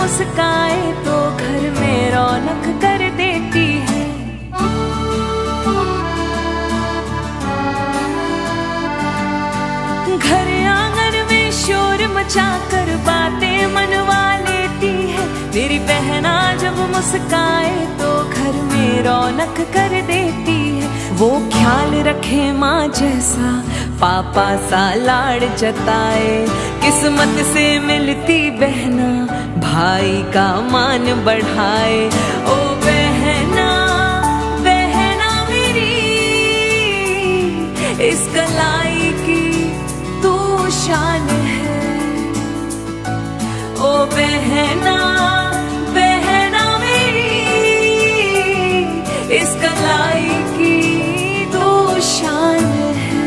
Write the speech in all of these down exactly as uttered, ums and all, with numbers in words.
मुस्काए तो घर में रौनक कर देती है। घर आंगन में शोर मचाकर बातें मनवा लेती है। मेरी बहना जब मुस्काए तो घर में रौनक कर देती है। वो ख्याल रखे माँ जैसा, पापा सा लाड़ जताए। किस्मत से मिलती बहना भाई का मान बढ़ाए। ओ बहना बहना मेरी, इस कलाई की तू शान है। ओ बहना बहना मेरी, इस कलाई की तू शान है।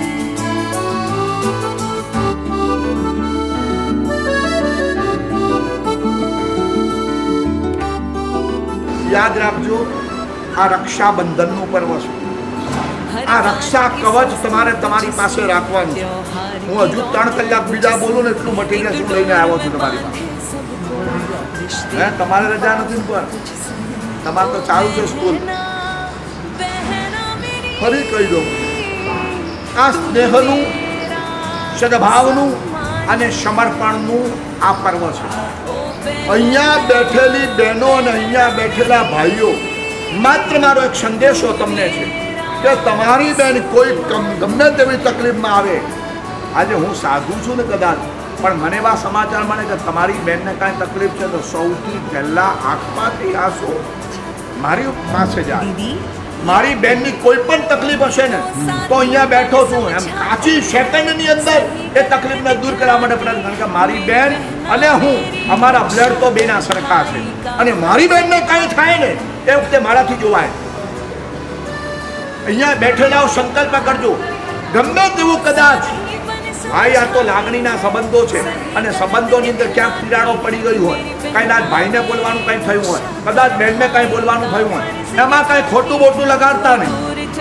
याद રાખજો, આ રક્ષાબંધનનું પર્વ છે। આ રક્ષા કવચ તમારે તમારી પાસે રાખવાનું છે। હું હજુ ત્રણ કલાક બીજા બોલું ને એટલું મટીરિયલ હું લઈને આવ્યો છું તમારી પાસે। હે, તમારે રજા નથી પણ તમારે તો ચાલુ છે સ્કૂલ। ફરી કહી દઉં, આ સ્નેહનું, સદભાવનું અને સમર્પણનું આ પર્વ છે। અહીંયા બેઠેલી બહેનો અને અહીંયા બેઠેલા ભાઈઓ, માત્ર મારો એક સંદેશો તમને છે કે તમારી બેન કોઈ ગમે તેવી તકલીફમાં આવે, આજે હું સાધુ છું ને કદાચ, પણ મને એવા સમાચાર મળે કે તમારી બેનને કાંઈ તકલીફ છે તો સૌથી પહેલાં આંખમાંથી આંસુ મારી પાસે જાય। મારી બેનની કોઈ પણ તકલીફ હશે ને તો અહીંયા બેઠો છું, એમ કાચી સેકન્ડની અંદર એ તકલીફને દૂર કરવા માટે પ્રયત્ન, કારણ કે મારી બેન અને હું, અમારા બ્લડ તો બેના સરખા છે। અને મારી બેનને કાંઈ થાય ને એ વખતે મારાથી જોવાય। અહીંયા બેઠેલાઓ સંકલ્પ કરજો, ગમે તેવું કદાચ ભાઈ, આ તો લાગણીના સંબંધો છે અને સંબંધોની અંદર ક્યાંક તિરાડો પડી ગઈ હોય, કદાચ ભાઈને બોલવાનું કંઈ થયું હોય, કદાચ બેનને કંઈ બોલવાનું થયું હોય, એમાં કંઈ ખોટું બોટું લગાડતા નહીં।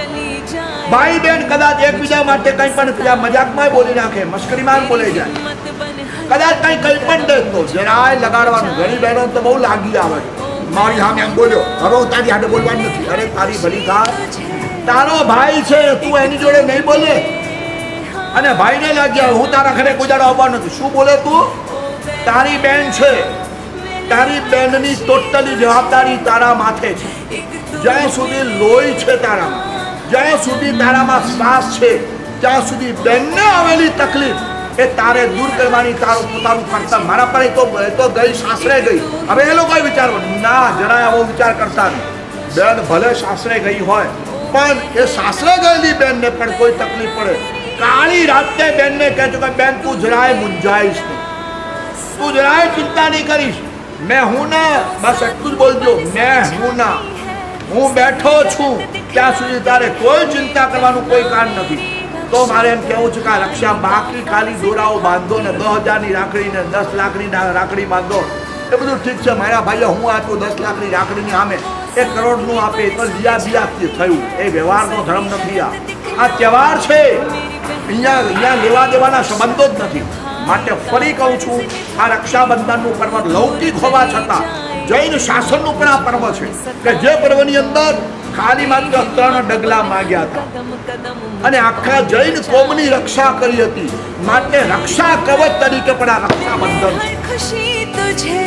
ભાઈ બેન કદાચ એકબીજા માટે કંઈ પણ મજાકમાં બોલી નાખે, મસ્કરીમાં બોલાઈ જાય, કદાચ કંઈ કંઈ પણ દે તો જરાય લગાડવાનું। ઘણી બહેનો તો બહુ લાગી આવે, મારી સામે એમ બોલ્યો, હવે હું તારી હાથે બોલવાનું નથી। અરે તારી ભલી થાય, તારો ભાઈ છે, તું એની જોડે નહીં બોલે। અને ભાઈને લાગ્યા હું તારા ઘરે કોઈ દાડો આવવાનો નથી, શું બોલે તું? તારી બેન છે, તારી બેનની ટોટલી જવાબદારી તારા માથે છે। જ્યાં સુધી લોહી છે તારામાં, જ્યાં સુધી તારામાં શ્વાસ છે, ત્યાં સુધી બેનને આવેલી તકલીફ એ તારે દૂર કરવાની તારું પોતાનું કર્તવ્ય। મારા પર તો તો ગઈ સાસરે ગઈ, હવે એ લોકોએ વિચારવાનું ના, જરાય આવો વિચાર કરતા નહીં। બેન ભલે સાસરે ગઈ હોય, પણ એ સાસરે ગયેલી બેનને પણ કોઈ તકલીફ પડે, કાળી રાતે બેનને કહેજો કે બેન તું જરાય મૂંઝાઈશ નહીં, તું જરાય ચિંતા નહીં કરીશ, મેં હું ના, બસ એટલું જ બોલજો, મેં હું ના, હું બેઠો છું, ત્યાં સુધી તારે કોઈ ચિંતા કરવાનું કોઈ કારણ નથી। તો મારે એમ કહેવું છે કે આ રક્ષા બાકી ખાલી દોરાઓ બાંધો ને દસ હજારની રાખડી ને દસ લાખની રાખડી બાંધો એ બધું ઠીક છે મારા ભાઈઓ। હું આપ્યું દસ લાખની રાખડીની સામે એક કરોડનું આપે તો લિયા બિયા થયું, એ વ્યવહારનો ધર્મ નથી। આ આ તહેવાર છે, અહીંયા અહીંયા લેવા દેવાના સંબંધો જ નથી। માટે ફરી કહું છું, આ રક્ષાબંધનનું પર્વ લૌકિક હોવા છતાં જૈન શાસનનું પણ આ પર્વ છે કે જે પર્વની અંદર ખાલી માત્ર ત્રણ ડગલા માંગ્યા હતા અને આખા જૈન કોમની રક્ષા કરી હતી। માટે રક્ષા કવચ તરીકે પણ આ રક્ષાબંધન છે। खुशी तुझे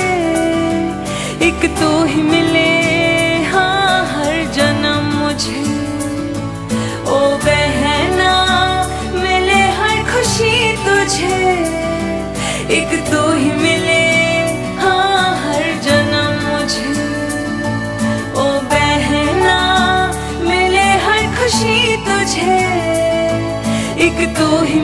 एक तू ही मिले, हाँ हर जन्म मुझे। ओ बहना मिले हर खुशी तुझे, एक तू ही मिले, हाँ हर जन्म मुझे। ओ बहना मिले हर खुशी तुझे, एक तू ही